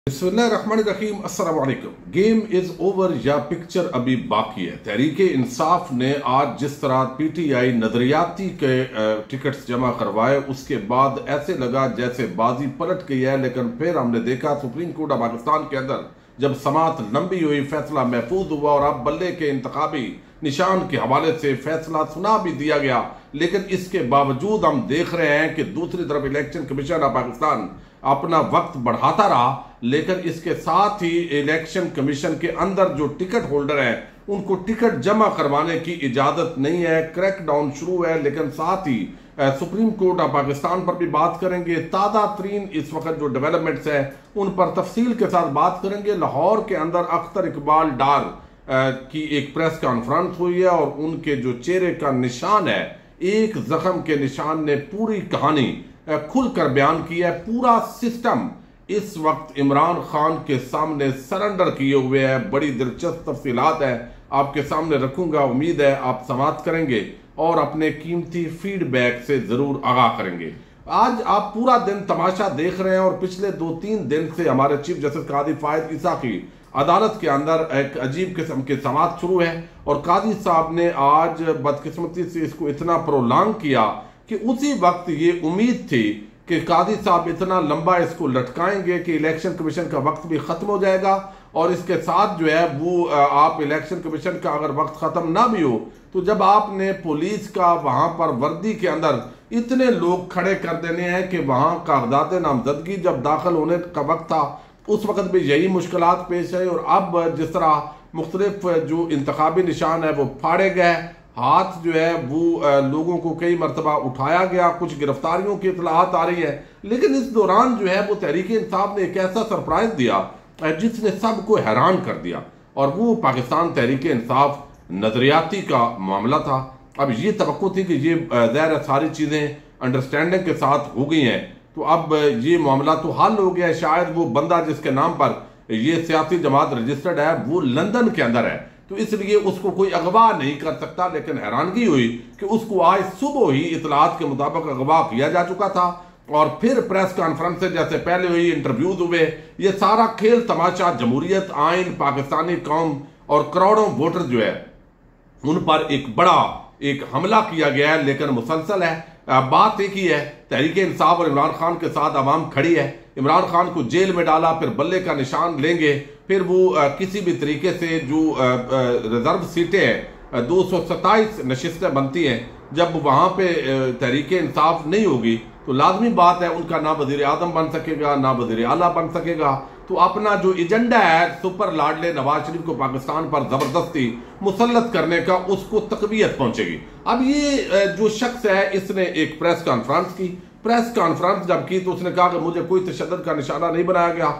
बिस्मिल्लाहिर्रहमानिर्रहीम। अस्सलाम वालेकुम। गेम इज ओवर या पिक्चर अभी बाकी है। तहरीके इंसाफ ने आज जिस तरह पीटीआई नजरियाती के टिकट्स जमा करवाए, उसके बाद ऐसे लगा जैसे बाजी पलट गई है। लेकिन फिर हमने देखा सुप्रीम कोर्ट ऑफ पाकिस्तान के अंदर जब समात लंबी हुई, फैसला महफूज हुआ और अब बल्ले के इंतखाबी निशान के हवाले से फैसला सुना भी दिया गया। लेकिन इसके बावजूद हम देख रहे हैं कि दूसरी तरफ इलेक्शन कमीशन ऑफ पाकिस्तान अपना वक्त बढ़ाता रहा, लेकिन इसके साथ ही इलेक्शन कमीशन के अंदर जो टिकट होल्डर हैं उनको टिकट जमा करवाने की इजाजत नहीं है। क्रैकडाउन शुरू है, लेकिन साथ ही सुप्रीम कोर्ट ऑफ पाकिस्तान पर भी बात करेंगे। ताज़ा तरीन इस वक्त जो डेवलपमेंट्स है उन पर तफसील के साथ बात करेंगे। लाहौर के अंदर अख्तर इकबाल डार की एक प्रेस कॉन्फ्रेंस हुई है और उनके जो चेहरे का निशान है, एक जख्म के निशान ने पूरी कहानी खुलकर बयान की है। पूरा सिस्टम इस वक्त इमरान खान के सामने सरेंडर किए हुए है। बड़ी दिलचस्प तफसीलात है, आपके सामने रखूंगा। उम्मीद है आप समाप्त करेंगे और अपने कीमती फीडबैक से जरूर आगाह करेंगे। आज आप पूरा दिन तमाशा देख रहे हैं और पिछले 2-3 दिन से हमारे चीफ जस्टिस कादी फायद ईसा की अदालत के अंदर एक अजीब किस्म के समात शुरू है और कादी साहब ने आज बदकिस्मती से इसको इतना प्रोलॉन्ग किया कि उसी वक्त ये उम्मीद थी कि कादी साहब इतना लंबा इसको लटकाएंगे कि इलेक्शन कमीशन का वक्त भी खत्म हो जाएगा और इसके साथ जो है वो आप इलेक्शन कमीशन का अगर वक्त खत्म ना भी हो तो जब आपने पुलिस का वहां पर वर्दी के अंदर इतने लोग खड़े कर देने हैं कि वहां कागजात नामजदगी जब दाखिल होने का वक्त था उस वक्त भी यही मुश्किलात पेश है। और अब जिस तरह मुख्तलिफ जो इंतखाबी निशान है वो फाड़े गए, हाथ जो है वो लोगों को कई मरतबा उठाया गया, कुछ गिरफ्तारियों की इतलात आ रही है। लेकिन इस दौरान जो है वो तहरीक इंसाफ ने एक ऐसा सरप्राइज दिया जिसने सबको हैरान कर दिया और वो पाकिस्तान तहरीक इंसाफ नजरियाती का मामला था। अब ये तवक्को थी कि ये ज़ाहिर सारी चीज़ें अंडरस्टैंडिंग के साथ हो गई हैं, तो अब ये मामला तो हल हो गया है। शायद वो बंदा जिसके नाम पर ये सियासी जमात रजिस्टर्ड है वो लंदन के अंदर है, तो इसलिए उसको कोई अगवा नहीं कर सकता। लेकिन हैरानगी हुई कि उसको आज सुबह ही इतलात के मुताबिक अगवा किया जा चुका था और फिर प्रेस कॉन्फ्रेंस से जैसे पहले हुई, इंटरव्यूज हुए। ये सारा खेल तमाशा जमहूरियत, आइन, पाकिस्तानी कौम और करोड़ों वोटर जो है उन पर एक बड़ा एक हमला किया गया है। लेकिन मुसलसल है, बात एक ही है, तहरीक इंसाफ और इमरान खान के साथ आवाम खड़ी है। इमरान खान को जेल में डाला, फिर बल्ले का निशान लेंगे, फिर वो किसी भी तरीके से जो रिजर्व सीटें हैं 227 नशिस्तें बनती हैं, जब वहां पे तहरीक इंसाफ नहीं होगी तो लाजमी बात है उनका ना वजीर आजम बन सकेगा ना वजीर आला बन सकेगा। तो अपना जो एजेंडा है सुपर लाडले नवाज शरीफ को पाकिस्तान पर जबरदस्ती मुसल्लत करने का, उसको तकवीयत पहुंचेगी। अब ये जो शख्स है इसने एक प्रेस कॉन्फ्रेंस की। प्रेस कॉन्फ्रेंस जब की तो उसने कहा कि मुझे कोई तशद्दुद का निशाना नहीं बनाया गया,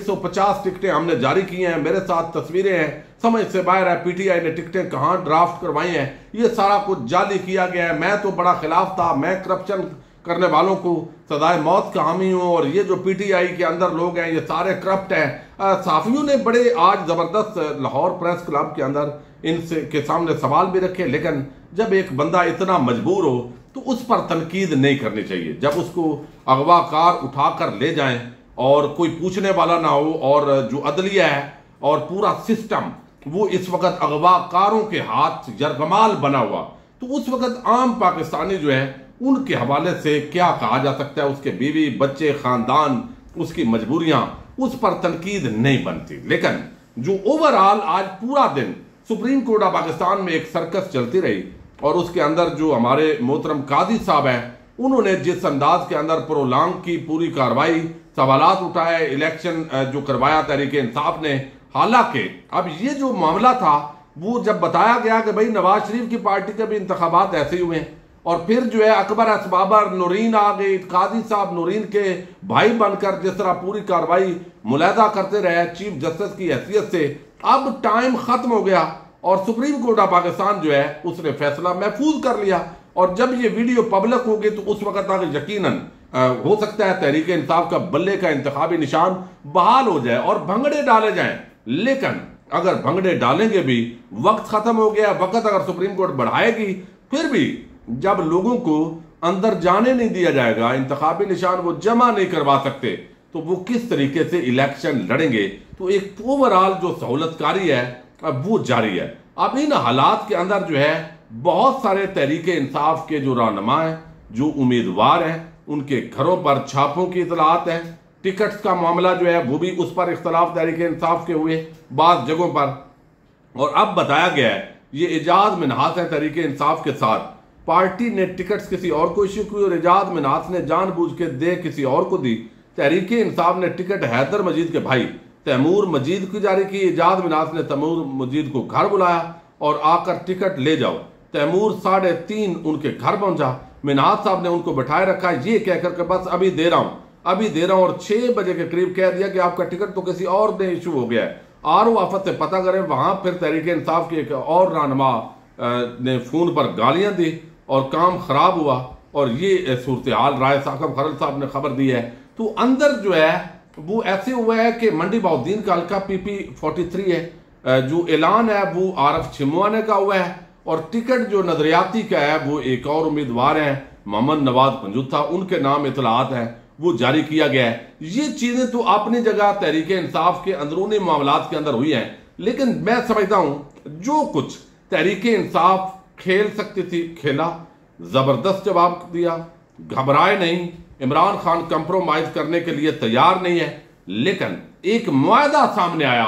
150 टिकटें हमने जारी की हैं, मेरे साथ तस्वीरें हैं, समझ से बाहर है पीटीआई ने टिकटें कहां ड्राफ्ट करवाई हैं, ये सारा कुछ जाली किया गया है, मैं तो बड़ा खिलाफ था, मैं करप्शन करने वालों को सदाए मौत का हामी हूं और ये जो पीटीआई के अंदर लोग हैं ये सारे करप्ट हैं। साफियों ने बड़े आज जबरदस्त लाहौर प्रेस क्लब के अंदर इनसे के सामने सवाल भी रखे। लेकिन जब एक बंदा इतना मजबूर हो तो उस पर तनकीद नहीं करनी चाहिए। जब उसको अगवाकार उठाकर ले जाएं और कोई पूछने वाला ना हो और जो अदलिया है और पूरा सिस्टम वो इस वक्त अगवाकारों के हाथ यरगमाल बना हुआ, तो उस वक्त आम पाकिस्तानी जो है उनके हवाले से क्या कहा जा सकता है, उसके बीवी बच्चे खानदान उसकी मजबूरियां, उस पर तनकीद नहीं बनती। लेकिन जो ओवरऑल आज पूरा दिन सुप्रीम कोर्ट ऑफ पाकिस्तान में एक सर्कस चलती रही और उसके अंदर जो हमारे मोहतरम कादी साहब हैं उन्होंने जिस अंदाज के अंदर प्रोलॉन्ग की पूरी कार्रवाई, सवालात उठाए, इलेक्शन जो करवाया तहरीक इंसाफ ने। हालांकि अब ये जो मामला था वो जब बताया गया कि भाई नवाज शरीफ की पार्टी के भी इंतखाबात ऐसे ही हुए हैं और फिर जो है अकबर असबाबर नूरीन आ गई, कादी साहब नूरीन के भाई बनकर जिस तरह पूरी कार्रवाई मुलायदा करते रहे चीफ जस्टिस की हैसियत से, अब टाइम खत्म हो गया और सुप्रीम कोर्ट ऑफ पाकिस्तान जो है उसने फैसला महफूज कर लिया। और जब ये वीडियो पब्लिक होगी तो उस वक्त तक यकीनन हो सकता है तहरीक इंसाफ का बल्ले का इंतखाबी निशान बहाल हो जाए और भंगड़े डाले जाएं। लेकिन अगर भंगड़े डालेंगे भी, वक्त खत्म हो गया, वक्त अगर सुप्रीम कोर्ट बढ़ाएगी, फिर भी जब लोगों को अंदर जाने नहीं दिया जाएगा, इंतखाबी निशान वो जमा नहीं करवा सकते, तो वो किस तरीके से इलेक्शन लड़ेंगे। तो एक ओवरऑल जो सहूलतकारी है अब वो जारी है। अब इन हालात के अंदर जो है बहुत सारे तहरीके इंसाफ के जो रहनुमा हैं, जो उम्मीदवार हैं, उनके घरों पर छापों की इतलात है। टिकट्स का मामला जो है वो भी उस पर इख्तलाफ तहरीके इंसाफ के हुए बाज़ जगहों पर। और अब बताया गया है ये एजाज मिन्हास है तहरीके इंसाफ के साथ, पार्टी ने टिकट्स किसी और को इश्यू की और एजाज मिन्हास ने जानबूझ के दे किसी और को दी। तहरीके इंसाफ ने टिकट हैदर मजीद के भाई तैमूर मजीद की जारी की। एजाज मिन्हास ने तैमूर मजीद को घर बुलाया और आकर टिकट ले जाओ। तैमूर 3:30 उनके घर पहुंचा। मिन्हास साहब ने उनको बैठाए रखा ये कहकर के बस अभी दे रहा हूं और 6 बजे के करीब कह दिया कि आपका टिकट तो किसी और ने इशू हो गया है, आरो आफत से पता करें। वहां फिर तहरीके इंसाफ के एक और रहनुमा ने फोन पर गालियां दी और काम खराब हुआ और ये सूरत हाल राय साकब खरल साहब ने खबर दी है। तो अंदर जो है वो ऐसे हुआ है कि मंडी बहाउद्दीन का हल्का PP 43 है, जो ऐलान है वो आरफ छिमवाने का हुआ है और टिकट जो नजरियाती का है वो एक और उम्मीदवार है मोहम्मद नवाज पंजुत्था, उनके नाम इतलात है वो जारी किया गया है। ये चीजें तो अपनी जगह तहरीके इंसाफ के अंदरूनी मामलात के अंदर हुई हैं, लेकिन मैं समझता हूं जो कुछ तहरीके इंसाफ खेल सकती थी खेला, जबरदस्त जवाब दिया, घबराए नहीं। इमरान खान कंप्रोमाइज करने के लिए तैयार नहीं है, लेकिन एक मुआहदा सामने आया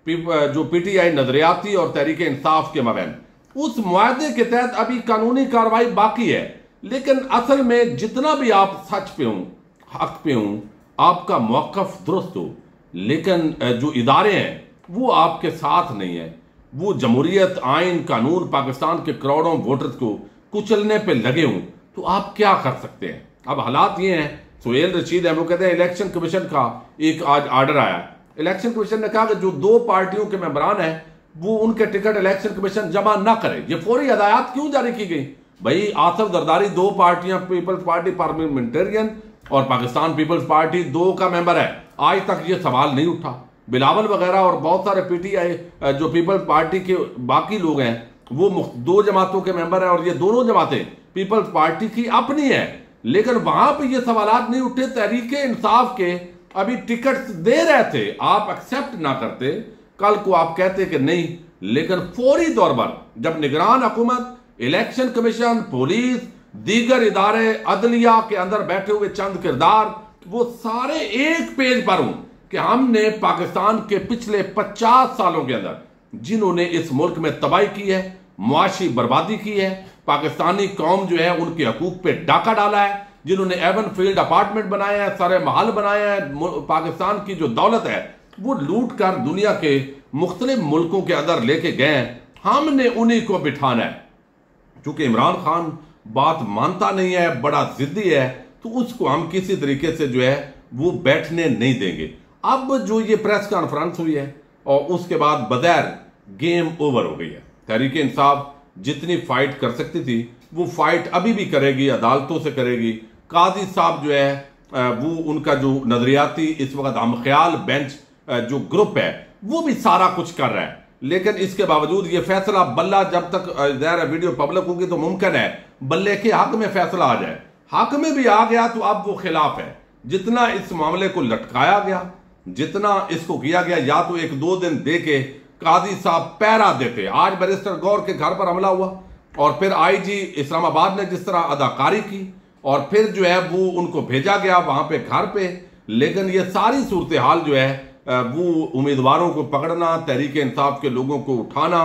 जो PTI नजरियाती और तहरीके इंसाफ के मबैन। उस मुआहदे के तहत अभी कानूनी कार्रवाई बाकी है, लेकिन असल में जितना भी आप सच पे हूं, हक पे हूं, आपका मौकफ दुरुस्त हो, लेकिन जो इदारे हैं वो आपके साथ नहीं है, वो जमहूरियत, आइन, कानून, पाकिस्तान के करोड़ों वोटर्स को कुचलने पे लगे हों, तो आप क्या कर सकते हैं। अब हालात ये हैं, सुहेल रशीद है वो कहते हैं इलेक्शन कमीशन का एक आज आर्डर आया। इलेक्शन कमीशन ने कहा कि जो 2 पार्टियों के मेंबरान हैं वो उनके टिकट इलेक्शन कमीशन जमा ना करे। ये फौरी हदायत क्यों जारी की गई भाई? आसिफ जरदारी 2 पार्टियां, पीपल्स पार्टी पार्लियामेंटेरियन और पाकिस्तान पीपल्स पार्टी 2 का मेंबर है, आज तक ये सवाल नहीं उठा। बिलावल वगैरह और बहुत सारे PTI जो पीपल्स पार्टी के बाकी लोग हैं वो 2 जमातों के मेंबर हैं और ये दोनों जमातें पीपल्स पार्टी की अपनी है, लेकिन वहां पे ये सवालात नहीं उठे। तहरीके इंसाफ के अभी टिकट दे रहे थे, आप एक्सेप्ट ना करते, कल को आप कहते कि नहीं, लेकिन फौरी तौर पर जब निगरान हुकूमत, इलेक्शन कमीशन, पुलिस, दीगर इदारे, अदलिया के अंदर बैठे हुए चंद किरदार वो सारे एक पेज पर हूं कि हमने पाकिस्तान के पिछले 50 सालों के अंदर जिन्होंने इस मुल्क में तबाही की है, मुआशी बर्बादी की है, पाकिस्तानी कौम जो है उनके हकूक पे डाका डाला है, जिन्होंने एवन फील्ड अपार्टमेंट बनाए हैं, सारे महल बनाए हैं, पाकिस्तान की जो दौलत है वो लूट कर दुनिया के मुख्तलिफ मुल्कों के अंदर लेके गए हैं, हमने उन्हीं को बिठाना है। चूंकि इमरान खान बात मानता नहीं है, बड़ा जिद्दी है, तो उसको हम किसी तरीके से जो है वो बैठने नहीं देंगे। अब जो ये प्रेस कॉन्फ्रेंस हुई है और उसके बाद बगैर गेम ओवर हो गई है। तहरीके इंसाफ जितनी फाइट कर सकती थी वो फाइट अभी भी करेगी, अदालतों से करेगी। काजी साहब जो है वो उनका जो नजरियाती इस वक्त हम ख्याल बेंच जो ग्रुप है वो भी सारा कुछ कर रहा है, लेकिन इसके बावजूद ये फैसला बल्ला जब तक वीडियो पब्लिक होगी तो मुमकिन है बल्ले के हक में फैसला आ जाए। हक में भी आ गया तो अब वो खिलाफ है। जितना इस मामले को लटकाया गया, जितना इसको किया गया, या तो 1-2 दिन दे के काजी साहब पैरा देते। आज बैरिस्टर गौर के घर पर हमला हुआ और फिर IG इस्लामाबाद ने जिस तरह अदाकारी की और फिर जो है वो उनको भेजा गया वहां पे घर पे, लेकिन ये सारी सूरत हाल जो है वो उम्मीदवारों को पकड़ना, तहरीके इंसाफ के लोगों को उठाना,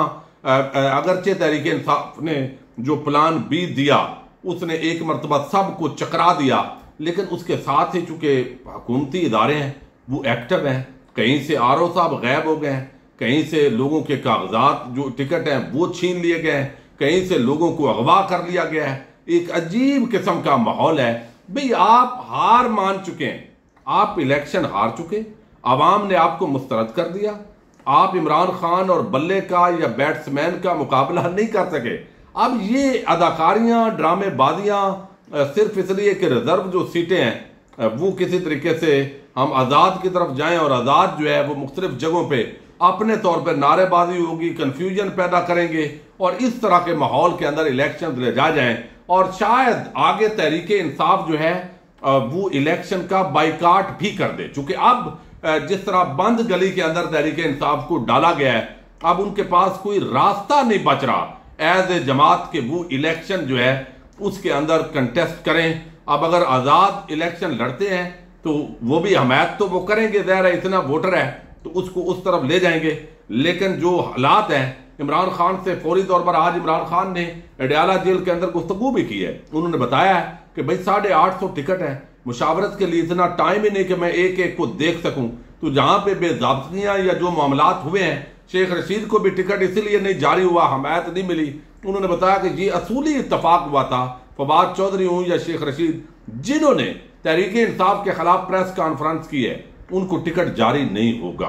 अगरचे तहरीके इंसाफ ने जो प्लान B दिया उसने एक मरतबा सबको चकरा दिया, लेकिन उसके साथ ही चूंकि हुकूमती इदारे हैं वो एक्टिव हैं, कहीं से RO साहब गायब हो गए हैं, कहीं से लोगों के कागजात जो टिकट हैं वो छीन लिए गए हैं, कहीं से लोगों को अगवा कर लिया गया है। एक अजीब किस्म का माहौल है। भाई आप हार मान चुके हैं, आप इलेक्शन हार चुके, आवाम ने आपको मुस्तरद कर दिया, आप इमरान खान और बल्ले का या बैट्समैन का मुकाबला नहीं कर सके। अब ये अदाकारियां, ड्रामेबाजियां सिर्फ इसलिए कि रिजर्व जो सीटें हैं वो किसी तरीके से हम आज़ाद की तरफ जाएं और आज़ाद जो है वो मुख्तलिफ जगहों पे अपने तौर पर नारेबाजी होगी, कंफ्यूजन पैदा करेंगे और इस तरह के माहौल के अंदर इलेक्शन ले जा जाएं और शायद आगे तहरीके इंसाफ जो है वो इलेक्शन का बाइकाट भी कर दे, चूंकि अब जिस तरह बंद गली के अंदर तहरीक इंसाफ को डाला गया है, अब उनके पास कोई रास्ता नहीं बच रहा एज ए जमात के वो इलेक्शन जो है उसके अंदर कंटेस्ट करें। अब अगर आज़ाद इलेक्शन लड़ते हैं तो वो भी हमायत तो वो करेंगे, ज़ाहिर है इतना वोटर है तो उसको उस तरफ ले जाएंगे। लेकिन जो हालात हैं, इमरान खान से फौरी तौर पर आज इमरान खान ने अडयाला जेल के अंदर गुफ्तगू भी की है। उन्होंने बताया है कि भाई 850 टिकट है, मुशावरत के लिए इतना टाइम ही नहीं कि मैं एक एक को देख सकूं। तो जहां पे बेज़ाब्तियां या जो मामलात हुए हैं, शेख रशीद को भी टिकट इसीलिए नहीं जारी हुआ, हमायत नहीं मिली। उन्होंने बताया कि ये असूली इत्तफाक हुआ था, फवाद चौधरी हूं या शेख रशीद जिन्होंने तहरीक इंसाफ के खिलाफ प्रेस कॉन्फ्रेंस की है, उनको टिकट जारी नहीं होगा।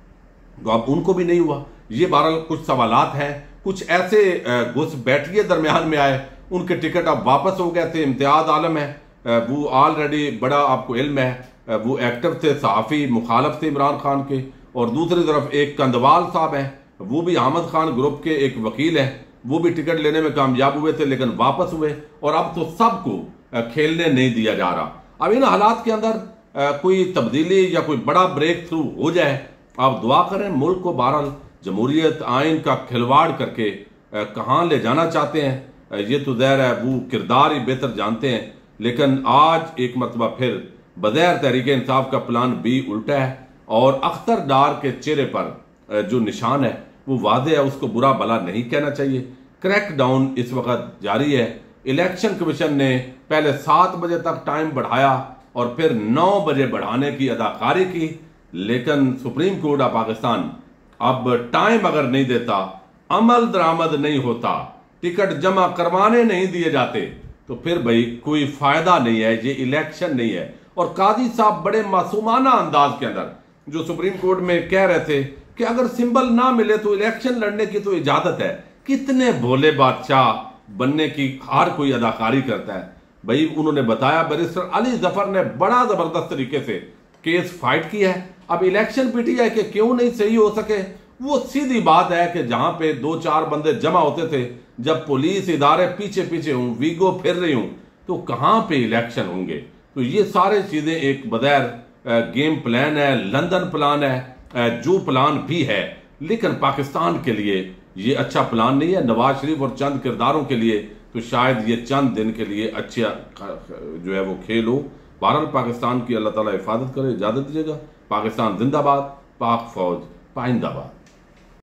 तो अब उनको भी नहीं हुआ। ये बहरहाल कुछ सवालात हैं, कुछ ऐसे घुसपैठिए दरमियान में आए, उनके टिकट अब वापस हो गए थे। इम्तियाज आलम है, वो ऑलरेडी बड़ा आपको इल्म है, वो एक्टर थे, सहाफ़ी मुखालफ थे इमरान खान के। और दूसरी तरफ एक कंदवाल साहब हैं, वो भी अहमद खान ग्रुप के एक वकील हैं, वो भी टिकट लेने में कामयाब हुए थे लेकिन वापस हुए। और अब तो सबको खेलने नहीं दिया जा रहा। अब इन हालात के अंदर कोई तब्दीली या कोई बड़ा ब्रेक थ्रू हो जाए। आप दुआ करें, मुल्क को बहरहाल जमहूरियत आइन का खिलवाड़ करके कहाँ ले जाना चाहते हैं, ये तो ज़ाहिर है वो किरदार ही बेहतर जानते हैं। लेकिन आज एक मरतबा फिर बगैर तहरीक इंसाफ का प्लान बी उल्टा है और अख्तर डार के चेहरे पर जो निशान है वो वादे है, उसको बुरा भला नहीं कहना चाहिए। क्रैकडाउन इस वक्त जारी है। इलेक्शन कमीशन ने पहले 7 बजे तक टाइम बढ़ाया और फिर 9 बजे बढ़ाने की अदाकारी की, लेकिन सुप्रीम कोर्ट ऑफ पाकिस्तान अब टाइम अगर नहीं देता, अमल दरामद नहीं होता, टिकट जमा करवाने नहीं दिए जाते, तो फिर भाई कोई फायदा नहीं है, ये इलेक्शन नहीं है। और काजी साहब बड़े मासूमाना अंदाज के अंदर जो सुप्रीम कोर्ट में कह रहे थे कि अगर सिंबल ना मिले तो इलेक्शन लड़ने की तो इजाजत है। कितने भोले बादशाह बनने की हर कोई अदाकारी करता है भाई। उन्होंने बताया बैरिस्टर अली जफर ने बड़ा जबरदस्त तरीके से केस फाइट किया है। अब इलेक्शन पीटीआई के क्यों नहीं सही हो सके, वो सीधी बात है कि जहां पे 2-4 बंदे जमा होते थे, जब पुलिस इदारे पीछे पीछे हूं, वीगो फिर रही हूं, तो कहां पे इलेक्शन होंगे। तो ये सारी चीजें एक बगैर गेम प्लान है, लंदन प्लान है, जो प्लान भी है, लेकिन पाकिस्तान के लिए ये अच्छा प्लान नहीं है। नवाज शरीफ और चंद किरदारों के लिए तो शायद ये चंद दिन के लिए अच्छा जो है वो खेल हो। बहरहाल पाकिस्तान की अल्लाह ताला हिफाजत करे। इजाजत दीजिएगा। पाकिस्तान जिंदाबाद, पाक फौज पाइंदाबाद।